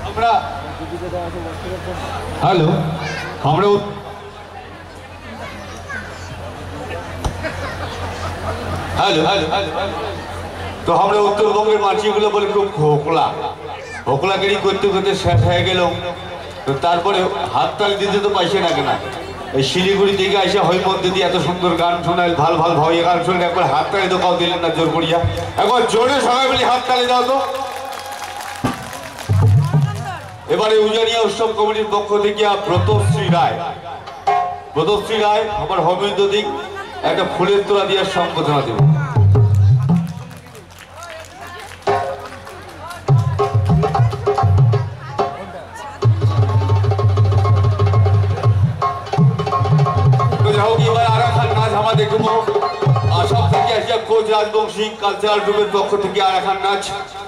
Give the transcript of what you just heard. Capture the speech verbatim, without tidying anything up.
আমরা হ্যালো আমরা hello hello তো আমরা উত্তরবঙ্গের মাছিগুলো বলে খুব হোকলা হোকলাগিরি করতে করতে শেষ হয়ে গেল। তো তারপরে হাততালি দিতে তো পাইছে না কেনা এই শিলিগুড়ি থেকে এসে হই মধ্যে দিয়ে এত সুন্দর গান শোনায় ভাল ভাল ভাবে গান শুনে একবার হাততালি তো কাউ দিলেন না জোর করিয়া, একবার জোরে সবাই বলি হাততালি দাও তো। এবারে উজানিয়া উৎসব কমিটির পক্ষ থেকে ব্রতশ্রী রায় ব্রতশ্রী রায় আমার হবিন্দ দিক একটা ফুলের তোলা দিয়ে সম্বোধনা দেব। আসাম থেকে আসিয়া কোচ রাজবংশী কালচারাল গ্রুপের পক্ষ থেকে আর এখন নাচ